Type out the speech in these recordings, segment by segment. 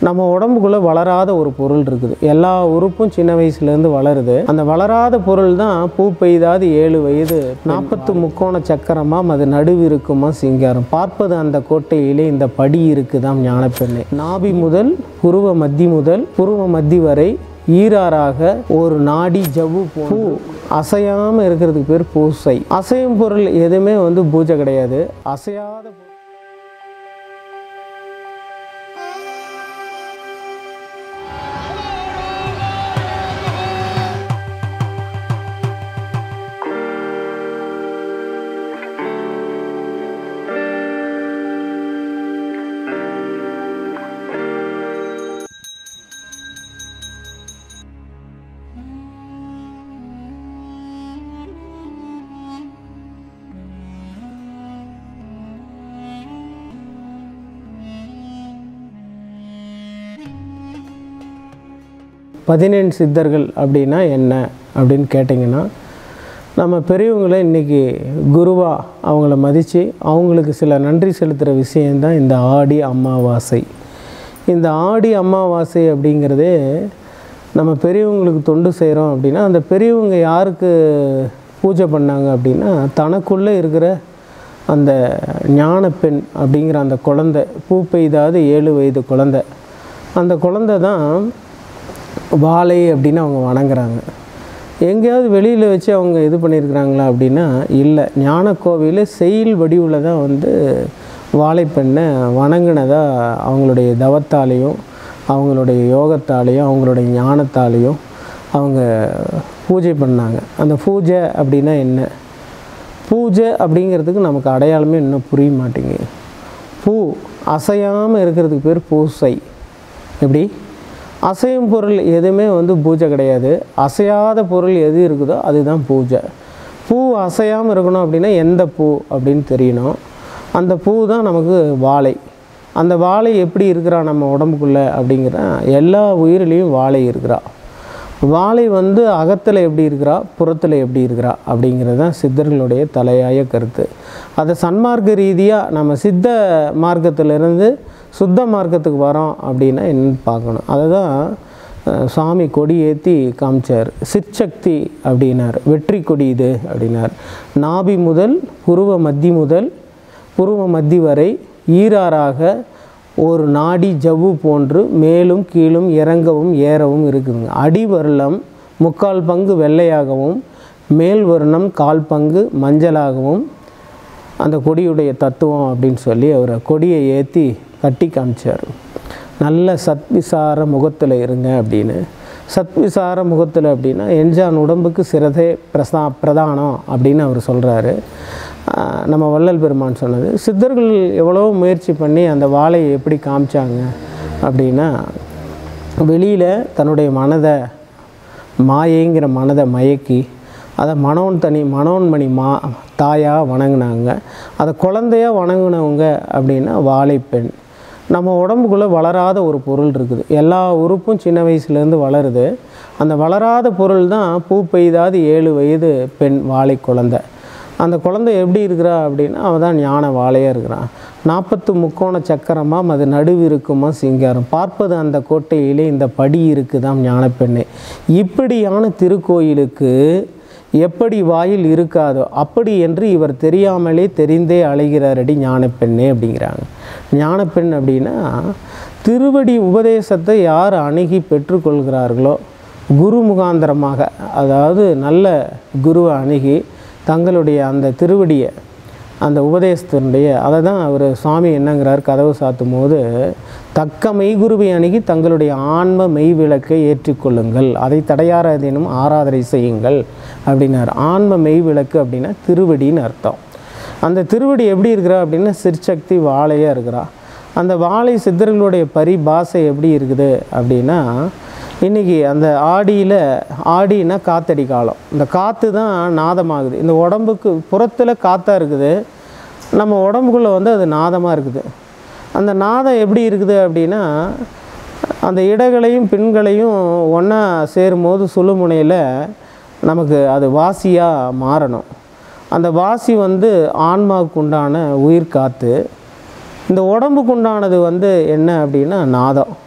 நம்ம உடம்புக்குள்ளே வளராத ஒரு பொருள் இருக்குது. எல்லா உறுப்பும் சின்ன வயசுலேருந்து வளருது. அந்த வளராத பொருள் தான் பூ பெய்தாது 7 வயது 40 முக்கோண சக்கரமாம் அது நடுவு இருக்குமா சிங்காரம் பார்ப்பது அந்த கோட்டையிலே இந்த படி இருக்குதாம் ஞானப்பெண்ணே. நாபி முதல் புருவ மத்தி வரை ஈராறாக ஒரு நாடி ஜவ்வு பூ அசையாமல் இருக்கிறதுக்கு பேர் பூசை. அசையும் பொருள் எதுவுமே பூஜை கிடையாது. அசையாத 17 சித்தர்கள் அப்படின்னா என்ன அப்படின்னு கேட்டிங்கன்னா, நம்ம பெரியவங்களை இன்றைக்கி குருவாக அவங்கள மதித்து அவங்களுக்கு சில நன்றி செலுத்துகிற விஷயந்தான் இந்த ஆடி அமாவாசை. இந்த ஆடி அமாவாசை அப்படிங்கிறதே நம்ம பெரியவங்களுக்கு தொண்டு செய்கிறோம் அப்படின்னா, அந்த பெரியவங்க யாருக்கு பூஜை பண்ணாங்க அப்படின்னா, தனக்குள்ளே இருக்கிற அந்த ஞான பெண் அப்படிங்கிற அந்த குழந்தை, பூ பெய்தாது 7 வயது குழந்தை, அந்த குழந்தை தான் வாழை அப்படின்னு அவங்க வணங்குறாங்க. எங்கேயாவது வெளியில் வச்சு அவங்க இது பண்ணியிருக்கிறாங்களா அப்படின்னா இல்லை. ஞான கோவிலில் செயல் வடிவில் தான் வாழைப்பெண்ணை வணங்கினதாக அவங்களுடைய தவத்தாலேயும் அவங்களுடைய யோகத்தாலேயும் அவங்களுடைய ஞானத்தாலேயும் அவங்க பூஜை பண்ணாங்க. அந்த பூஜை அப்படின்னா என்ன? பூஜை அப்படிங்கிறதுக்கு நமக்கு அடையாளமே இன்னும் புரிய மாட்டேங்குது. பூ அசையாமல் இருக்கிறதுக்கு பேர் பூசை. எப்படி? அசையும் பொருள் எதுவுமே பூஜை கிடையாது. அசையாத பொருள் எது இருக்குதோ அதுதான் பூஜை. பூ அசையாமல் இருக்கணும் அப்படின்னா எந்த பூ அப்படின்னு தெரியணும். அந்த பூ தான் நமக்கு வாழை. அந்த வாழை எப்படி இருக்கிறா நம்ம உடம்புக்குள்ளே அப்படிங்கிற எல்லா உயிரிலையும் வாழை இருக்கிறா. வாழை அகத்தில் எப்படி இருக்கிறா, புறத்தில் எப்படி இருக்கிறா அப்படிங்கிறது தான் சித்தர்களுடைய தலையாய கருத்து. அதை சன்மார்க்க ரீதியாக நம்ம சித்த மார்க்கத்திலிருந்து சுத்த மார்க்கத்துக்கு வரோம் அப்படின்னா என்னன்னு பார்க்கணும். அதை தான் சுவாமி கொடி ஏற்றி காமிச்சார். சிற்சக்தி அப்படின்னார். வெற்றி கொடி இது அப்படின்னார். நாபி முதல் புருவ மத்தி வரை ஈராறாக ஒரு நாடி ஜவ்வு போன்று மேலும் கீழும் இறங்கவும் ஏறவும் இருக்குதுங்க. அடிவருளம் 3/4 பங்கு வெள்ளையாகவும் மேல் வருணம் 1/4 பங்கு மஞ்சளாகவும் அந்த கொடியுடைய தத்துவம் அப்படின்னு சொல்லி அவர் கொடியை ஏற்றி கட்டி காமிச்சார். நல்ல சத்விசார முகத்தில் இருங்க அப்படின்னு. சத்விசார முகத்தில் அப்படின்னா என்ஜான் உடம்புக்கு சிரதே பிரதானம் அப்படின்னு அவர் சொல்கிறாரு. நம்ம வள்ளல் பெருமான் சொன்னது. சித்தர்கள் எவ்வளோ முயற்சி பண்ணி அந்த வாழையை எப்படி காமிச்சாங்க அப்படின்னா, வெளியில் தன்னுடைய மனதை மாயைங்கிற மனதை மயக்கி அதை மனோன்மணி தாயாக வணங்கினாங்க. அதை குழந்தையாக வணங்கினவங்க அப்படின்னா வாழைப்பெண். நம்ம உடம்புக்குள்ளே வளராத ஒரு பொருள் இருக்குது. எல்லா உறுப்பும் சின்ன வயசுலேருந்து வளருது. அந்த வளராத பொருள் தான் பூ பெய்தாது 7 வயது பெண் வாழை குழந்தை. அந்த குழந்தை எப்படி இருக்கிறா அப்படின்னா, அவள் தான் ஞான வாழையாக இருக்கிறான். 40 முக்கோண சக்கரமாம் அது நடுவு இருக்குமா சிங்காரம் பார்ப்பது அந்த கோட்டையிலே இந்த படி இருக்குதாம் ஞானப்பெண்ணே. இப்படியான திருக்கோயிலுக்கு எப்படி வாயில் இருக்காதோ அப்படி என்று இவர் தெரியாமலே தெரிந்தே அழைகிறாரடி ஞானப்பெண்ணே அப்படிங்கிறாங்க. ஞானப்பெண் அப்படின்னா திருவடி உபதேசத்தை யார் அணுகி பெற்றுக்கொள்கிறார்களோ குரு முகாந்திரமாக, அதாவது நல்ல குருவை அணுகி தங்களுடைய அந்த திருவடியை அந்த உபதேசத்தினுடைய அதை தான் அவர் சுவாமி என்னங்கிறார், கதவு சாத்தும் போது தக்க மெய்குருவை அணுகி தங்களுடைய ஆன்ம மெய் விளக்கை ஏற்றிக்கொள்ளுங்கள், அதை தடையாரதேனும் ஆராதனை செய்யுங்கள் அப்படின்னார். ஆன்ம மெய் விளக்கு அப்படின்னா திருவடின்னு அர்த்தம். அந்த திருவடி எப்படி இருக்கிறா அப்படின்னா சிற்சக்தி வாழையாக இருக்கிறா. அந்த வாழை சித்தர்களுடைய பரிபாசை எப்படி இருக்குது அப்படின்னா, இன்றைக்கி அந்த ஆடினா காற்றடி காலம். இந்த காற்று தான் நாதமாகுது. இந்த உடம்புக்கு புறத்தில் காற்றாக இருக்குது, நம்ம உடம்புக்குள்ளே அது நாதமாக இருக்குது. அந்த நாதம் எப்படி இருக்குது அப்படின்னா, அந்த இடங்களையும் பெண்களையும் ஒன்றா சேரும்போது சுழுமுனையில் நமக்கு அது வாசியாக மாறணும். அந்த வாசி ஆன்மாவுக்கு உண்டான உயிர் காற்று. இந்த உடம்புக்கு உண்டானது என்ன அப்படின்னா நாதம்.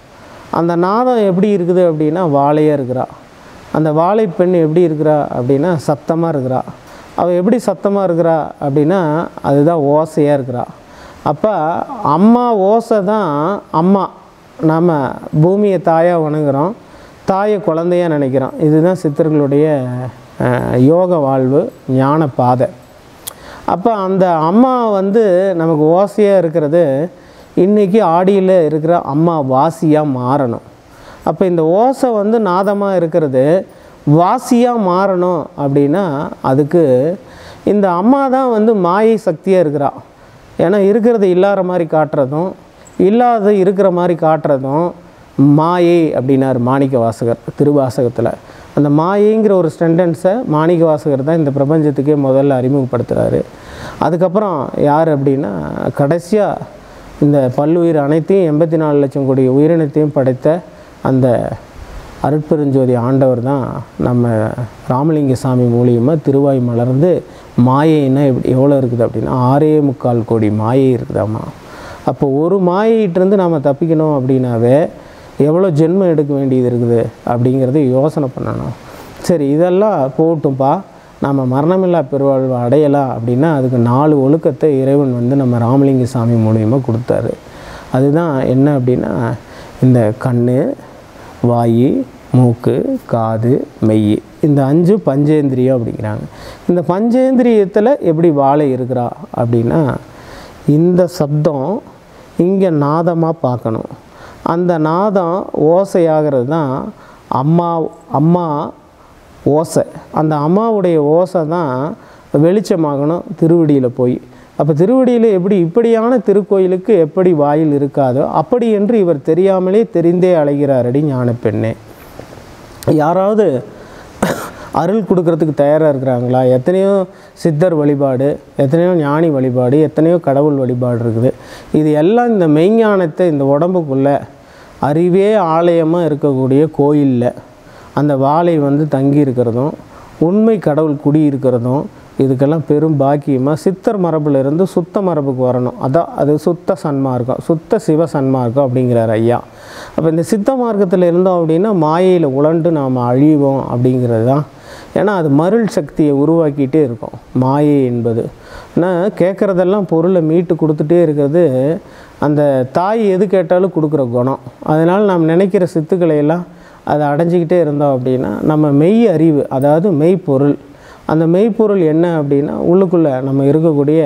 அந்த நாதம் எப்படி இருக்குது அப்படின்னா வாழையாக இருக்கிறா. அந்த வாழை பெண் எப்படி இருக்கிறா அப்படின்னா சத்தமாக இருக்கிறா. அவள் எப்படி சத்தமாக இருக்கிறா அப்படின்னா அதுதான் ஓசையாக இருக்கிறா. அப்போ அம்மா ஓசை தான் அம்மா. நாம் பூமியை தாயாக வணங்குகிறோம், தாயை குழந்தையாக நினைக்கிறோம். இதுதான் சித்தர்களுடைய யோக வாழ்வு, ஞான பாதை. அப்போ அந்த அம்மா வந்து நமக்கு ஓசையாக இருக்கிறது இன்றைக்கி ஆடியில் இருக்கிற அம்மா வாசியாக மாறணும். அப்போ இந்த ஓசை வந்து நாதமாக இருக்கிறது வாசியாக மாறணும் அப்படின்னா அதுக்கு இந்த அம்மா தான் வந்து மாயை சக்தியாக இருக்கிறா. ஏன்னா இருக்கிறது இல்லாத மாதிரி காட்டுறதும் இல்லாத இருக்கிற மாதிரி காட்டுறதும் மாயை அப்படின்னார் மாணிக்க வாசகர் திருவாசகத்தில். அந்த மாயைங்கிற ஒரு சென்டென்ஸை மாணிக்க வாசகர் தான் இந்த பிரபஞ்சத்துக்கே முதல்ல அறிமுகப்படுத்துகிறாரு. அதுக்கப்புறம் யார் அப்படின்னா கடைசியாக இந்த பல்லுயிர் அனைத்தையும் 84 லட்சம் கோடி உயிரினத்தையும் படைத்த அந்த அருட்பெருஞ்சோதி ஆண்டவர் தான் நம்ம ராமலிங்க சாமி மூலியமாக திருவாய் மலர்ந்து மாயைன்னா எவ்வளோ இருக்குது அப்படின்னா 6.25 கோடி மாயை இருக்குதாம்மா. அப்போ ஒரு மாயையிட்டிருந்து நாம் தப்பிக்கணும் அப்படின்னாவே எவ்வளோ ஜென்மம் எடுக்க வேண்டியது இருக்குது அப்படிங்கிறத யோசனை பண்ணணும். சரி, இதெல்லாம் போகட்டும்ப்பா, நம்ம மரணமில்லா பெருவாழ்வை அடையலாம் அப்படின்னா அதுக்கு 4 ஒழுக்கத்தை இறைவன் வந்து நம்ம ராமலிங்க சாமி மூலியமாக கொடுத்தாரு. அதுதான் என்ன அப்படின்னா இந்த கண், வாய், மூக்கு, காது, மெய், இந்த 5 பஞ்சேந்திரியம் அப்படிங்கிறாங்க. இந்த பஞ்சேந்திரியத்தில் எப்படி வாழை இருக்கிறா அப்படின்னா இந்த சப்தம் இங்கே நாதமாக பார்க்கணும். அந்த நாதம் ஓசையாகிறது தான் அம்மா ஓசை. அந்த அம்மாவுடைய ஓசை தான் வெளிச்சமாகணும் திருவடியில் போய். அப்போ திருவடியில் எப்படி இப்படியான திருக்கோயிலுக்கு எப்படி வாயில் இருக்காதோ அப்படி என்று இவர் தெரியாமலே தெரிந்தே அழைகிறாரடி ஞான பெண்ணே. யாராவது அருள் கொடுக்கறதுக்கு தயாராக இருக்கிறாங்களா? எத்தனையோ சித்தர் வழிபாடு, எத்தனையோ ஞானி வழிபாடு, எத்தனையோ கடவுள் வழிபாடு இருக்குது. இது எல்லாம் இந்த மெய்ஞானத்தை இந்த உடம்புக்குள்ளே அறிவே ஆலயமாக இருக்கக்கூடிய கோயிலில் அந்த வாழை வந்து தங்கி இருக்கிறதும் உண்மை கடவுள் குடி இருக்கிறதும் இதுக்கெல்லாம் பெரும் பாக்கியமாக சித்தர் மரபிலிருந்து சுத்த மரபுக்கு வரணும். அதான் அது சுத்த சன்மார்க்கம், சுத்த சிவ சன்மார்க்கம் அப்படிங்கிறார் ஐயா. அப்போ இந்த சித்த மார்க்கத்தில் இருந்தோம் அப்படின்னா மாயையில் உழண்டு நாம் அழிவோம் அப்படிங்கிறது தான். ஏன்னா அது மருள் சக்தியை உருவாக்கிட்டே இருக்கும் மாயை என்பது. ஆனால் கேட்குறதெல்லாம் பொருளை மீட்டு கொடுத்துட்டே இருக்கிறது அந்த தாய் எது கேட்டாலும் கொடுக்குற குணம். அதனால் நாம் நினைக்கிற சித்துக்களை எல்லாம் அதை அடைஞ்சிக்கிட்டே இருந்தோம் அப்படின்னா நம்ம மெய் அறிவு, அதாவது மெய்ப்பொருள், அந்த மெய்ப்பொருள் என்ன அப்படின்னா உள்ளுக்குள்ளே நம்ம இருக்கக்கூடிய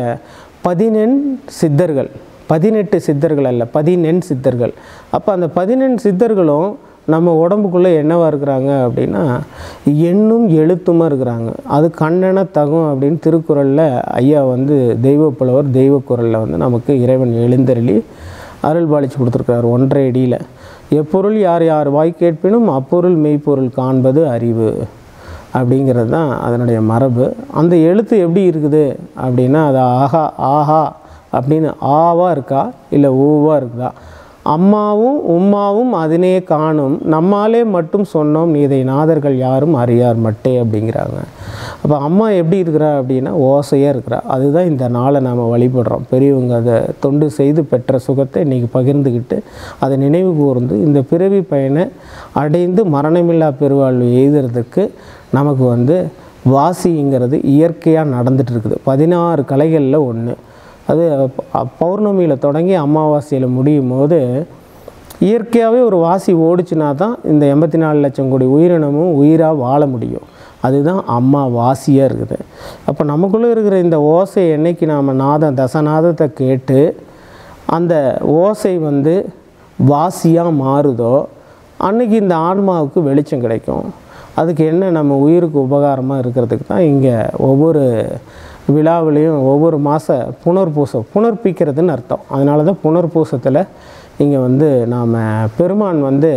18 சித்தர்கள், 18 சித்தர்கள் அல்ல 18 சித்தர்கள். அப்போ அந்த 18 சித்தர்களும் நம்ம உடம்புக்குள்ளே என்னவாக இருக்கிறாங்க அப்படின்னா எண்ணும் எழுத்துமாக இருக்கிறாங்க. அது கண்ணென தகும் அப்படின்னு திருக்குறளில் ஐயா வந்து தெய்வப்புலவர் தெய்வக்குறளில் வந்து நமக்கு இறைவன் எழுந்தருளி அருள் பாலிச்சு கொடுத்துருக்கிறார் 1.5 அடியில். எப்பொருள் யார் யார் வாய் கேட்பினும் அப்பொருள் மெய்ப்பொருள் காண்பது அறிவு அப்படிங்கிறது தான் அதனுடைய மரபு. அந்த எழுத்து எப்படி இருக்குது அப்படின்னா அது ஆஹா ஆஹா அப்படின்னு ஆவாக இருக்கா இல்லை ஊவாக இருக்குதா? அம்மாவும் உம்மாவும் அதனே காணும் நம்மாலே மட்டும் சொன்னோம் நீதை நாதர்கள் யாரும் அறியார் மட்டே அப்படிங்கிறாங்க. அப்போ அம்மா எப்படி இருக்கிறா அப்படின்னா ஓசையாக இருக்கிறா. அதுதான் இந்த நாளை நாம் வழிபடுறோம். பெரியவங்க அதை தொண்டு செய்து பெற்ற சுகத்தை இன்றைக்கி பகிர்ந்துக்கிட்டு அதை நினைவு கூர்ந்து இந்த பிறவி பயனை அடைந்து மரணமில்லா பெருவாழ்வு எய்துறதுக்கு நமக்கு வந்து வாசிங்கிறது இயற்கையாக நடந்துகிட்டு இருக்குது. 16 கலைகளில் ஒன்று. அது பௌர்ணமியில் தொடங்கி அமாவாசையில் முடியும் போது இயற்கையாகவே ஒரு வாசி ஓடிச்சுனா தான் இந்த 84 லட்சம் கோடி உயிரினமும் உயிராக வாழ முடியும். அதுதான் அம்மா வாசியாக இருக்குது. அப்போ நமக்குள்ளே இருக்கிற இந்த ஓசை என்னைக்கு நாம் தசநாதத்தை கேட்டு அந்த ஓசை வந்து வாசியாக மாறுதோ அன்றைக்கி இந்த ஆன்மாவுக்கு வெளிச்சம் கிடைக்கும். அதுக்கு என்ன நம்ம உயிருக்கு உபகாரமாக இருக்கிறதுக்கு தான் இங்கே ஒவ்வொரு விழாவிலையும் ஒவ்வொரு புனர்ப்பிக்கிறதுன்னு அர்த்தம். அதனால தான் புனர்பூசத்தில் இங்கே வந்து நாம் பெருமான் வந்து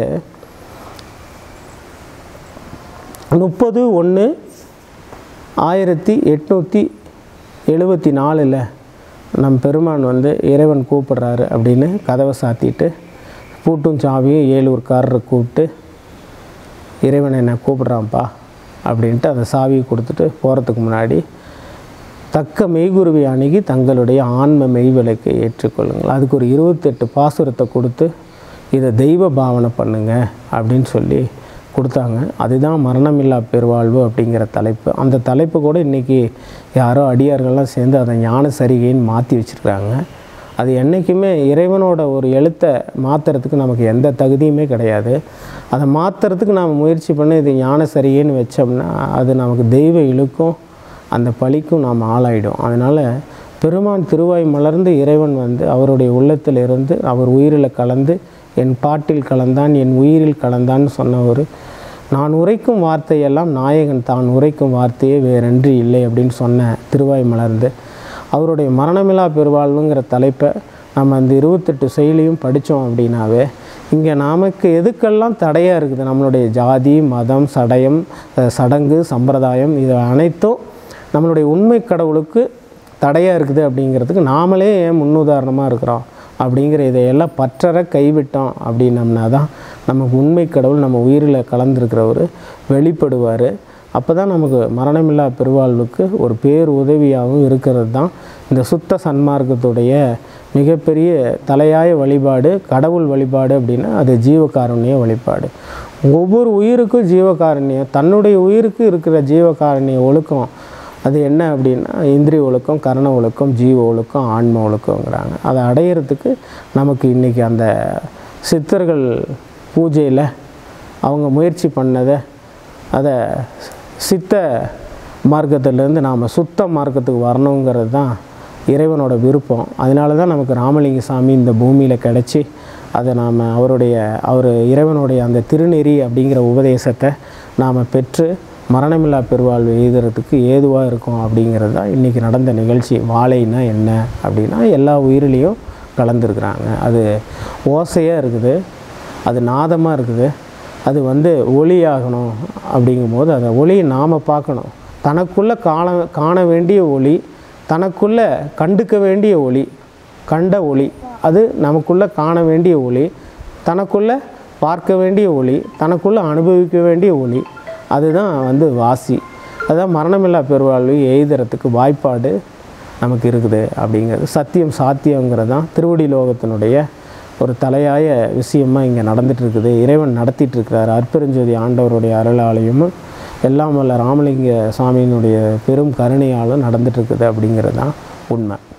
30/1/1874 நம் பெருமான் வந்து இறைவன் கூப்பிட்றாரு அப்படின்னு கதவை சாத்திட்டு பூட்டும் சாவியும் 7 ஊர்க்காரரை கூப்பிட்டு இறைவனை என்ன கூப்பிட்றான்ப்பா அப்படின்ட்டு அந்த சாவியை கொடுத்துட்டு போகிறதுக்கு முன்னாடி தக்க மெய்குருவை அணுகி தங்களுடைய ஆன்ம மெய்விளக்கை ஏற்றுக்கொள்ளுங்கள். அதுக்கு ஒரு 28 பாசுரத்தை கொடுத்து இதை தெய்வ பாவனை பண்ணுங்க அப்படின்னு சொல்லி கொடுத்தாங்க. அதுதான் மரணமில்லா பெருவாழ்வு அப்படிங்கிற தலைப்பு. அந்த தலைப்பு கூட இன்றைக்கி யாரோ அடியார்கள்லாம் சேர்ந்து அதை ஞான சரிகைன்னு மாற்றி வச்சுருக்காங்க. அது என்றைக்குமே இறைவனோட ஒரு எழுத்தை மாற்றுறதுக்கு நமக்கு எந்த தகுதியுமே கிடையாது. அதை மாற்றுறதுக்கு நாம் முயற்சி பண்ணி இது ஞான சரிகைன்னு வச்சோம்னா அது நமக்கு தெய்வ இழுக்கும், அந்த பழிக்கும் நாம் ஆளாயிடும். அதனால் பெருமான் திருவாய் மலர்ந்து இறைவன் வந்து அவருடைய உள்ளத்தில் இருந்து அவர் உயிரில் கலந்து என் பாட்டில் கலந்தான் என் உயிரில் கலந்தான்னு சொன்ன ஒரு நான் உரைக்கும் வார்த்தையெல்லாம் நாயகன் தான் உரைக்கும் வார்த்தையே வேறென்று இல்லை அப்படின்னு சொன்ன திருவாய் மலர்ந்து அவருடைய மரணமில்லா பெருவாழ்வுங்கிற தலைப்பை நம்ம அந்த 28 செயலியும் படித்தோம் அப்படின்னாவே இங்கே நமக்கு எதுக்கெல்லாம் தடையாக இருக்குது, நம்மளுடைய ஜாதி மதம் சடங்கு சம்பிரதாயம் இது அனைத்தும் நம்மளுடைய உண்மை கடவுளுக்கு தடையாக இருக்குது அப்படிங்கிறதுக்கு நாமளே ஏன் முன்னுதாரணமாக இருக்கிறோம் அப்படிங்கிற இதையெல்லாம் பற்றற கைவிட்டோம் அப்படின்னம்னா தான் நமக்கு உண்மை கடவுள் நம்ம உயிரில் கலந்துருக்கிறவர் வெளிப்படுவார். அப்போ தான் நமக்கு மரணமில்லா பெருவாழ்வுக்கு ஒரு பேர் உதவியாகவும் இருக்கிறது தான் இந்த சுத்த சன்மார்க்கத்துடைய மிகப்பெரிய தலையாய வழிபாடு. கடவுள் வழிபாடு அப்படின்னா அது ஜீவகாருண்ய வழிபாடு. ஒவ்வொரு உயிருக்கும் ஜீவகாருண்யம், தன்னுடைய உயிருக்கு இருக்கிற ஜீவகாருண்ய ஒழுக்கம் அது என்ன அப்படின்னா இந்திரிய ஒழுக்கம், கரண ஒழுக்கம், ஜீவ ஒழுக்கம், ஆன்ம ஒழுக்கங்கிறாங்க. அதை அடையிறதுக்கு நமக்கு இன்றைக்கி அந்த சித்தர்கள் பூஜையில் அவங்க முயற்சி பண்ணதை அதை சித்த மார்க்கத்திலேருந்து நாம் சுத்த மார்க்கத்துக்கு வரணுங்கிறது தான் இறைவனோட விருப்பம். அதனால தான் நமக்கு ராமலிங்க சாமி இந்த பூமியில் கிடச்சி அதை நாம் அவர் இறைவனுடைய அந்த திருநெறி அப்படிங்கிற உபதேசத்தை நாம் பெற்று மரணமில்லா பெருவாழ்வு எழுதுறதுக்கு ஏதுவாக இருக்கும் அப்படிங்கிறது தான் இன்றைக்கி நடந்த நிகழ்ச்சி. வாழைன்னா என்ன அப்படின்னா எல்லா உயிரிலையும் கலந்துருக்குறாங்க. அது ஓசையாக இருக்குது, அது நாதமாக இருக்குது, அது ஒளியாகணும். அப்படிங்கும்போது அந்த ஒளியை நாம் பார்க்கணும். தனக்குள்ளே காண வேண்டிய ஒளி, தனக்குள்ளே கண்டுக்க வேண்டிய ஒளி, கண்ட ஒளி, அது நமக்குள்ளே காண வேண்டிய ஒளி, தனக்குள்ளே பார்க்க வேண்டிய ஒளி, தனக்குள்ளே அனுபவிக்க வேண்டிய ஒளி, அதுதான் வாசி. அதுதான் மரணமில்லா பெருவாழ்வு எழுதுறதுக்கு வாய்ப்பாடு நமக்கு இருக்குது அப்படிங்கிறது. சத்தியம் சாத்தியங்கிறது தான் திருவடி லோகத்தினுடைய ஒரு தலையாய விஷயமாக இங்கே நடந்துகிட்ருக்குது. இறைவன் நடத்திட்டுருக்கிறார். அற்பெருஞ்சோதி ஆண்டவருடைய அருளாலையும் எல்லாம் வல்ல ராமலிங்க சாமியினுடைய பெரும் கருணையாலும் நடந்துகிட்ருக்குது அப்படிங்கிறது தான் உண்மை.